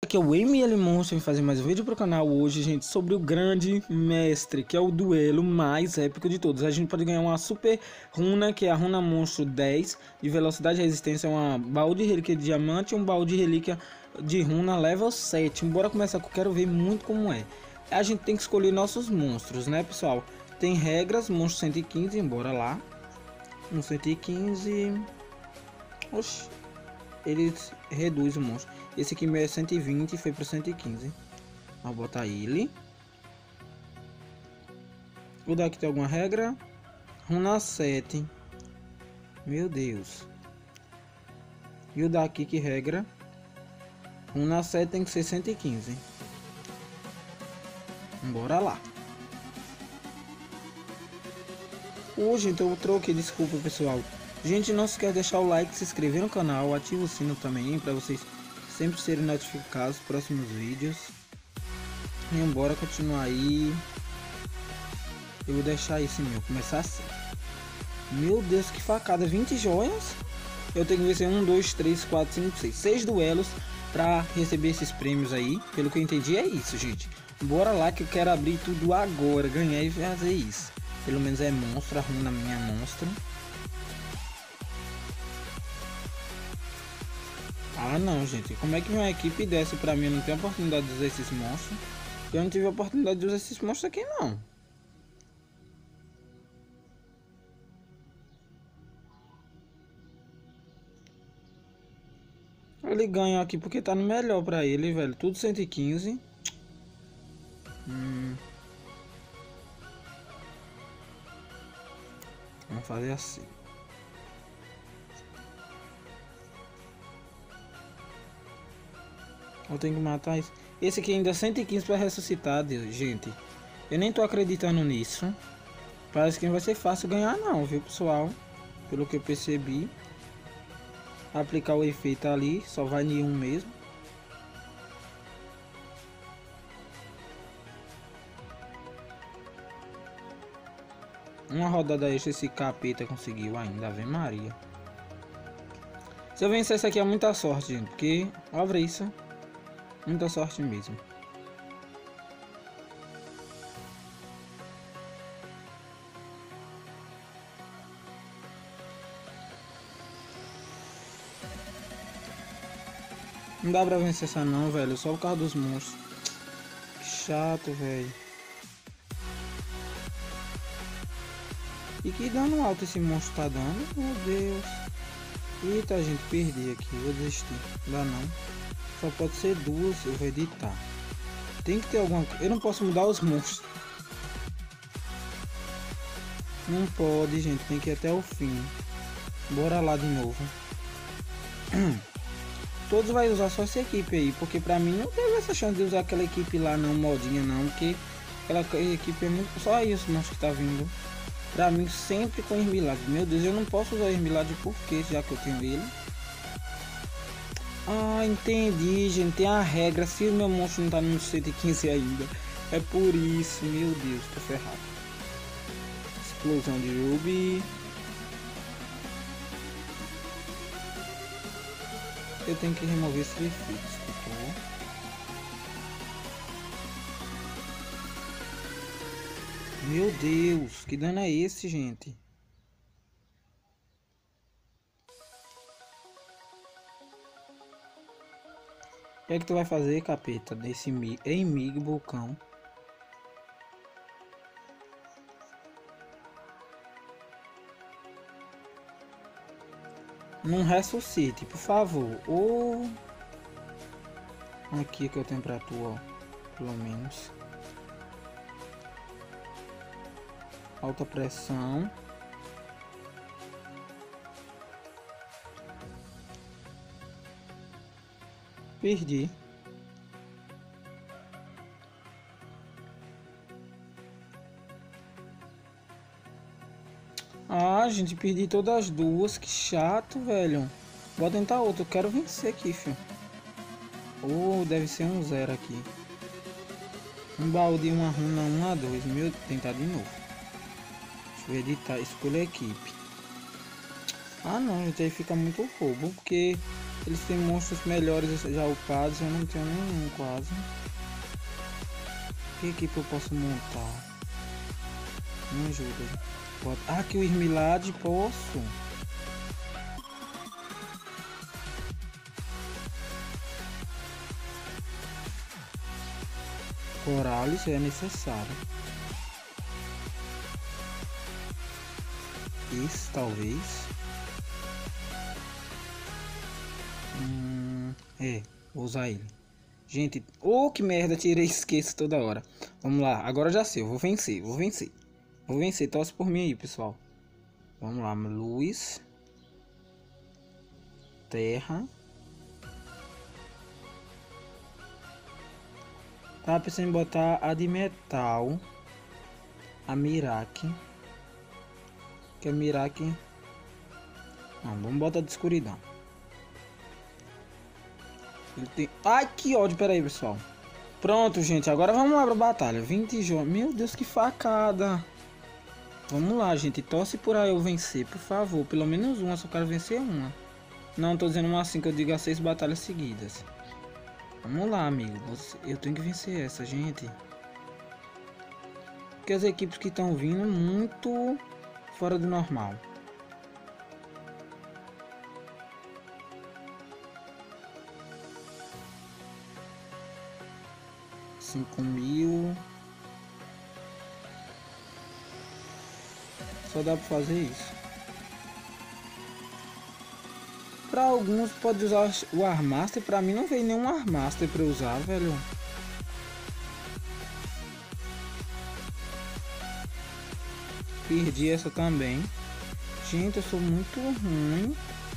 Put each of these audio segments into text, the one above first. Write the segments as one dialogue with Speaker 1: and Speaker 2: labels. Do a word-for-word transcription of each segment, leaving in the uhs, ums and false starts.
Speaker 1: Aqui é o M L Monstro em fazer mais um vídeo pro canal hoje, gente, sobre o grande mestre, que é o duelo mais épico de todos. A gente pode ganhar uma super runa, que é a runa monstro dez, de velocidade e resistência, uma baú de relíquia de diamante e um baú de relíquia de runa level sete. Bora começar, que eu quero ver muito como é. A gente tem que escolher nossos monstros, né, pessoal? Tem regras, monstro cento e quinze, bora lá. No cento e quinze... Oxi, ele reduz o monstro. Esse aqui meu é cento e vinte e foi para cento e quinze. Vou botar ele. O daqui tem alguma regra? Runa sete. Meu Deus. E o daqui que regra? Runa sete tem que ser cento e quinze. Bora lá. Hoje então eu troquei, desculpa pessoal. Gente, não se esquece de deixar o like, se inscrever no canal, ativa o sino também para vocês sempre serem notificados dos próximos vídeos. E embora continuar aí. Eu vou deixar esse meu começar assim. Meu Deus, que facada, vinte joias. Eu tenho que vencer um, dois, três, quatro, cinco, seis, seis duelos para receber esses prêmios aí. Pelo que eu entendi é isso, gente. Bora lá que eu quero abrir tudo agora, ganhar e fazer isso. Pelo menos é monstro, a runa minha monstro. Ah não, gente, como é que minha equipe desce pra mim? Eu não tenho oportunidade de usar esses monstros. Eu não tive a oportunidade de usar esses monstros aqui não. Ele ganha aqui porque tá no melhor pra ele, velho. Tudo cento e quinze. Hum. Vamos fazer assim. Eu tenho que matar isso. Esse aqui ainda é cento e quinze para ressuscitar, Deus, gente. Eu nem tô acreditando nisso. Parece que não vai ser fácil ganhar não, viu, pessoal? Pelo que eu percebi. Aplicar o efeito ali, só vai em um mesmo. Uma rodada extra esse capeta conseguiu ainda, Ave Maria. Se eu vencer isso aqui é muita sorte, gente, porque, olha isso. Muita sorte mesmo. Não dá pra vencer essa não, velho. Só por causa dos monstros. Que chato, velho. E que dano alto esse monstro tá dando? Meu Deus. Eita, gente, perdi aqui. Vou desistir. Não dá não. Só pode ser duas. Eu vou editar. Tem que ter alguma coisa. Eu não posso mudar os monstros. Não pode, gente. Tem que ir até o fim. Bora lá de novo. Todos vai usar só essa equipe aí, porque pra mim não teve essa chance de usar aquela equipe lá não, modinha não, porque aquela equipe é muito... Só isso, monstro que tá vindo. Pra mim sempre com Esmilade. Meu Deus, eu não posso usar Esmilade porque já que eu tenho ele. Ah, entendi, gente. Tem a regra, se o meu monstro não tá no cento e quinze ainda. É por isso, meu Deus, tô ferrado. Explosão de Ruby. Eu tenho que remover esse efeito, escutou? Meu Deus, que dano é esse, gente? O que é que tu vai fazer, capeta, desse Emig Vulcão? Não ressuscite, por favor. Ou aqui que eu tenho pra tu, ó. Pelo menos. Alta pressão. Perdi. Ah, gente, perdi todas as duas. Que chato, velho. Vou tentar outro. Eu quero vencer aqui, filho. Ou oh, deve ser um zero aqui. Um baú de uma runa um a dois. Meu, tentar de novo. Deixa eu editar. Escolha a equipe. Ah, não, gente. Aí fica muito roubo. Porque Eles têm monstros melhores já upados, eu não tenho nenhum quase. Que equipe eu posso montar? Me ajuda. Bota... Ah, aqui o Irmilade, posso. Corales é necessário. Esse talvez. Hum, é, vou usar ele. Gente, oh que merda, tirei esqueço toda hora. Vamos lá, agora já sei, eu vou vencer, vou vencer. Vou vencer, torce por mim aí, pessoal. Vamos lá, luz. Terra. Tava pensando em botar a de metal. A Miraki. Que a Miraki... Não, vamos botar de escuridão. Ele tem... Ai, que ódio, pera aí, pessoal. Pronto, gente, agora vamos lá pra batalha. vinte jogos. Meu Deus, que facada. Vamos lá, gente. Torce por aí eu vencer, por favor. Pelo menos uma, só quero vencer uma. Não, tô dizendo uma assim que eu diga seis batalhas seguidas. Vamos lá, amigo. Eu tenho que vencer essa, gente. Porque as equipes que estão vindo muito fora do normal. Cinco mil. Só dá pra fazer isso. Pra alguns pode usar o Armaster. Pra mim não veio nenhum Armaster pra usar, velho. Perdi essa também. Gente, eu sou muito ruim.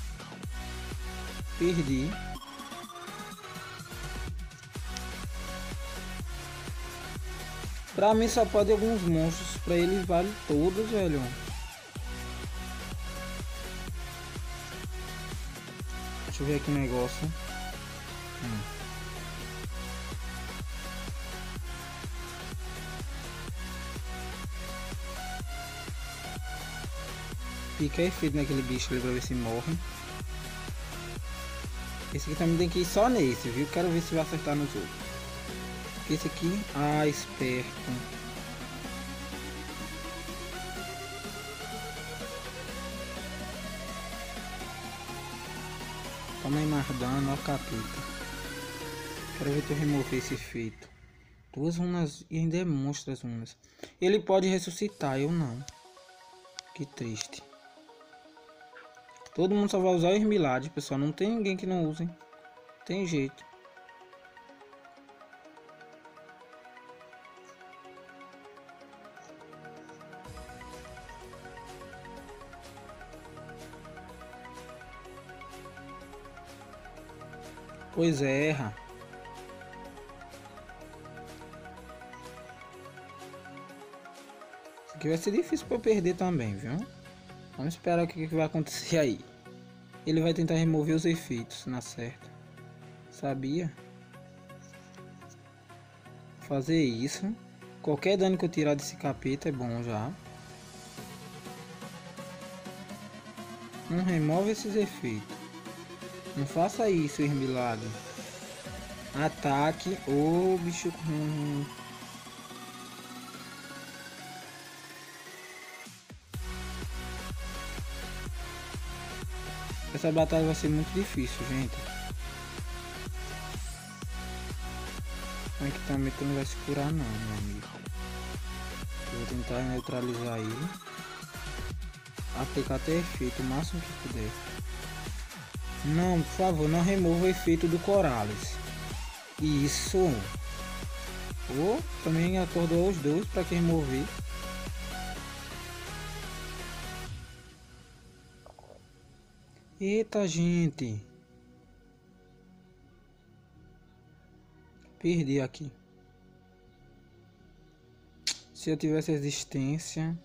Speaker 1: Perdi. Pra mim só pode alguns monstros. Pra eles vale todos, velho. Deixa eu ver aqui o negócio. Hum. Fica efeito naquele bicho ali pra ver se morre. Esse aqui também tem que ir só nesse, viu? Quero ver se vai acertar nos outros. Esse aqui, ah, esperto. Toma aí mais dano, ó, capeta. Quero ver tu remover esse efeito. Duas runas e ainda é monstro as runas. Ele pode ressuscitar, eu não. Que triste. Todo mundo só vai usar o Irmilade, pessoal. Não tem ninguém que não use. Tem jeito. Pois é, erra. Isso aqui vai ser difícil para eu perder também, viu? Vamos esperar o que, que vai acontecer aí. Ele vai tentar remover os efeitos, na certa. Sabia? Fazer isso. Qualquer dano que eu tirar desse capeta é bom já. Não remove esses efeitos. Não faça isso, Irmilado. Ataque. Ô, oh, bicho. Hum. Essa batalha vai ser muito difícil, gente. O equipamento não vai se curar não, meu amigo. Eu vou tentar neutralizar ele. Aplicar até efeito o máximo que puder. Não, por favor, não remova o efeito do Corales. Isso. Oh, também acordou os dois para que remover. Eita, gente. Perdi aqui. Se eu tivesse resistência...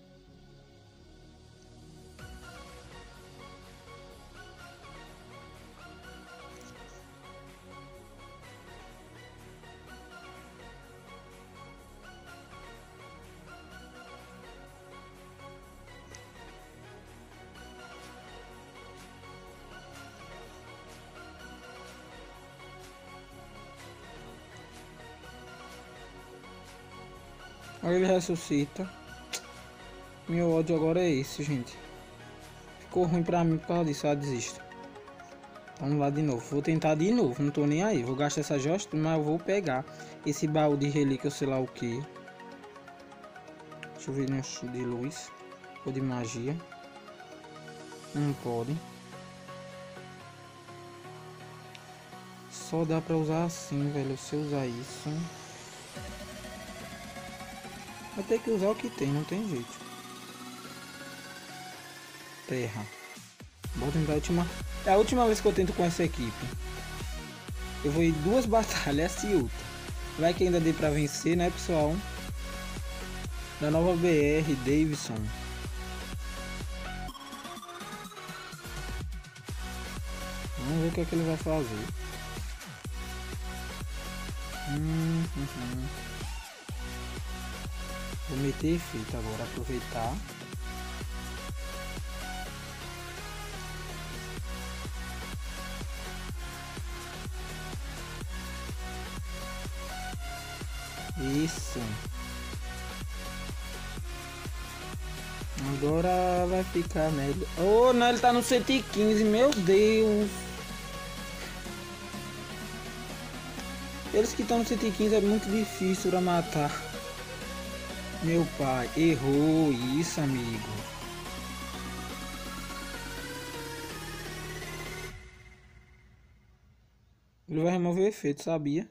Speaker 1: Aí ele ressuscita. Meu ódio agora é esse, gente. Ficou ruim pra mim por causa disso, eu desisto. Vamos lá de novo. Vou tentar de novo, não tô nem aí. Vou gastar essa josta, mas eu vou pegar esse baú de relíquia, sei lá o que. Deixa eu ver no de luz. Ou de magia. Não pode. Só dá pra usar assim, velho. Se eu usar isso, vai ter que usar o que tem, não tem jeito. Terra. Vou tentar a última. É a última vez que eu tento com essa equipe. Eu vou ir duas batalhas, essa e outra. Vai que ainda dê pra vencer, né, pessoal? Da nova B R, Davidson. Vamos ver o que é que ele vai fazer. Hum, hum, hum. Vou meter efeito agora, aproveitar. Isso. Agora vai ficar melhor. Oh, não, ele tá no cento e quinze, meu Deus. Eles que estão no cento e quinze é muito difícil pra matar. Meu pai, errou isso, amigo. Ele vai remover o efeito, sabia?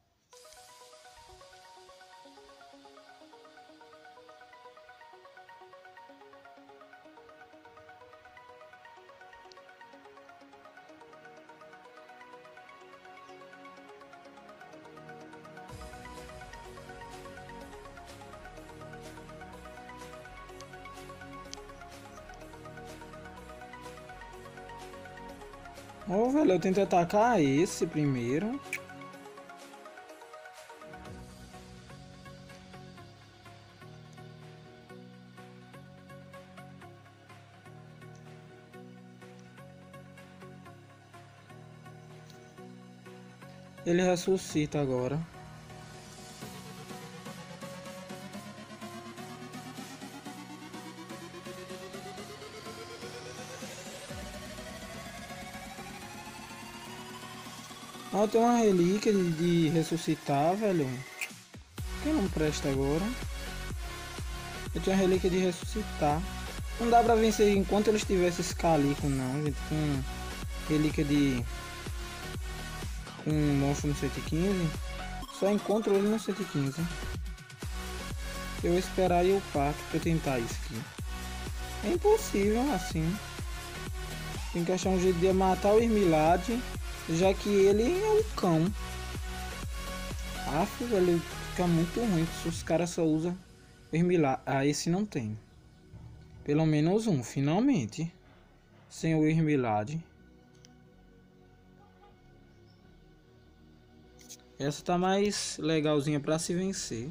Speaker 1: Ô, oh, velho, eu tento atacar esse primeiro. Ele ressuscita agora. Ah, tem uma relíquia de, de ressuscitar, velho. Que não presta agora. Eu tinha uma relíquia de ressuscitar. Não dá pra vencer enquanto eles tivessem esse calico, não, gente. Com relíquia de... com um monstro no cento e quinze. Só encontro ele no cento e quinze. Eu esperaria o pato pra eu tentar isso aqui. É impossível assim. Tem que achar um jeito de matar o Irmilade, já que ele é um cão. Aff, velho, fica muito ruim se os caras só usam o Irmilade. Ah, esse não tem. Pelo menos um, finalmente. Sem o Irmilade. Essa tá mais legalzinha pra se vencer.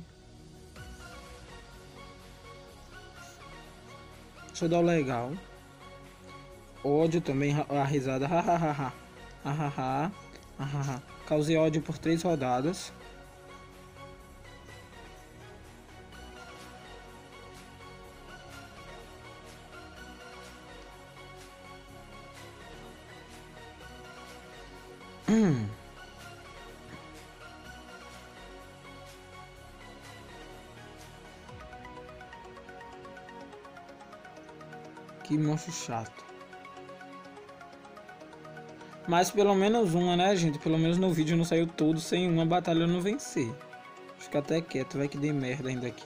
Speaker 1: Deixa eu dar o legal. Ódio também, a risada. Hahaha. Hahaha. Hahaha. Causei ódio por três rodadas. Hum. Que monstro chato. Mas pelo menos uma, né, gente? Pelo menos no vídeo não saiu todo sem uma batalha não vencer. Fica até quieto, vai que dê merda ainda aqui.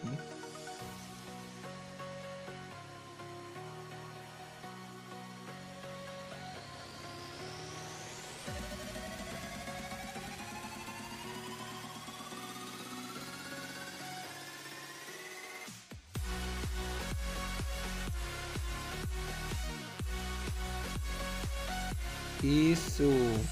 Speaker 1: Isso.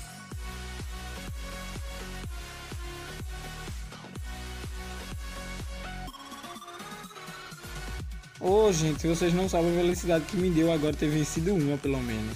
Speaker 1: Ô, oh, gente, vocês não sabem a velocidade que me deu agora ter vencido uma, pelo menos.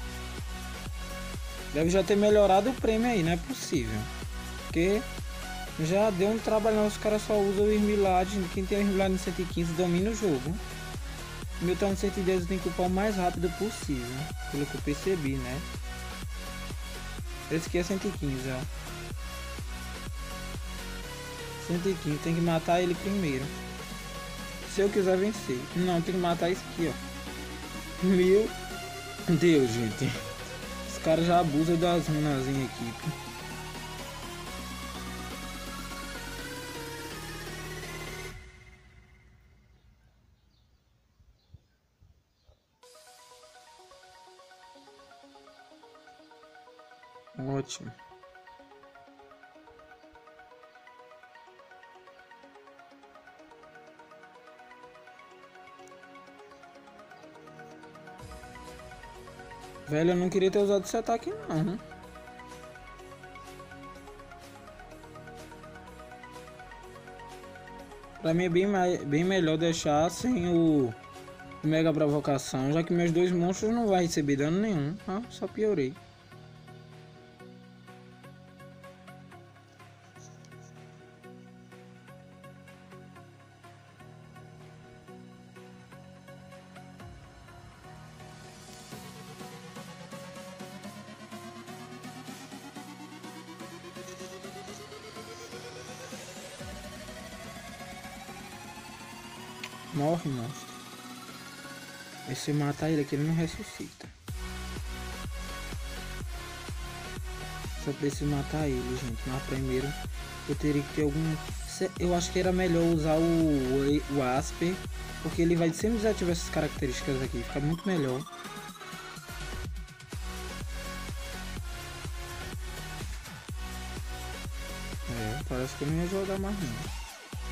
Speaker 1: Deve já ter melhorado o prêmio aí, não é possível. Porque Já deu um trabalho, não, os caras só usam o Irmilad. Quem tem o Irmilad no cento e quinze domina o jogo. O meu tá no cento e dez, eu tenho que upar o mais rápido possível, pelo que eu percebi, né? Esse aqui é cento e quinze, ó. cento e quinze, tem que matar ele primeiro. Se eu quiser vencer. Não, tem que matar esse aqui, ó. Meu Deus, gente. Os caras já abusam das runas em equipe. Ótimo. Velho, eu não queria ter usado esse ataque não. Pra mim é bem, mais, bem melhor deixar sem o Mega Provocação, já que meus dois monstros não vão receber dano nenhum. Ah, só piorei. Morre, monstro. E se matar ele aqui, ele não ressuscita. Só preciso matar ele, gente. Mas primeiro eu teria que ter algum... Eu acho que era melhor usar o, o Asper, porque ele vai sempre desativar essas características aqui. Fica muito melhor. É, parece que eu não ia jogar mais não.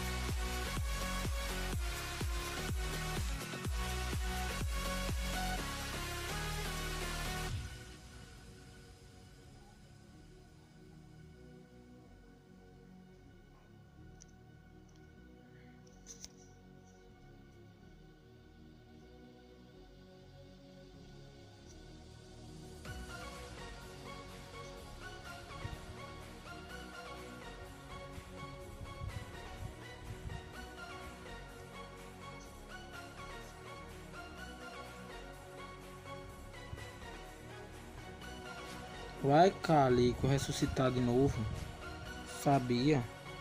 Speaker 1: Vai, Calico, ressuscitar de novo. Sabia.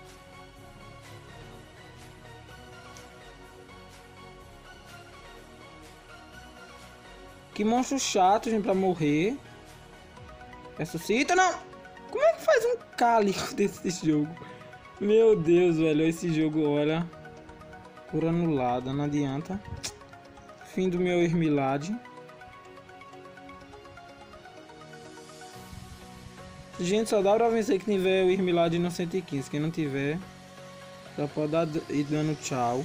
Speaker 1: Que monstro chato, gente, pra morrer. Ressuscita, não! Como é que faz um Calico desse jogo? Meu Deus, velho, esse jogo, olha. Cura anulada, não adianta. Fim do meu Irmilad. Gente, só dá pra vencer que tiver o Irmilad no cento e quinze. Quem não tiver, só pode dar, ir dando tchau.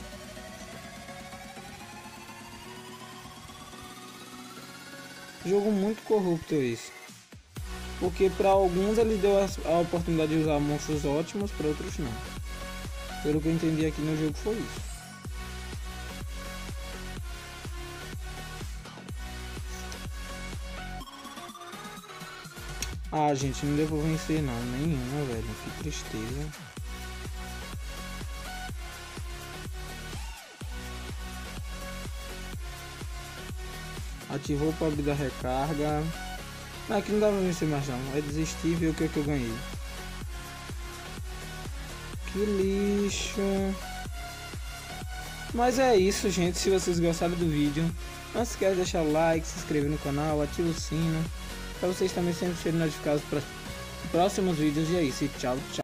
Speaker 1: Jogo muito corrupto esse. Porque para alguns ele deu a, a oportunidade de usar monstros ótimos, para outros não. Pelo que eu entendi aqui no jogo foi isso. Ah, gente, não deu pra vencer não, nenhuma, velho, que tristeza. Ativou para abrir da recarga. Não, aqui não dá pra vencer mais não, é desistir e ver o que, é que eu ganhei. Que lixo. Mas é isso, gente, se vocês gostaram do vídeo, não se esqueça de deixar o like, se inscrever no canal, ativa o sino, para vocês também sempre serem notificados para próximos vídeos. E é isso, tchau, tchau.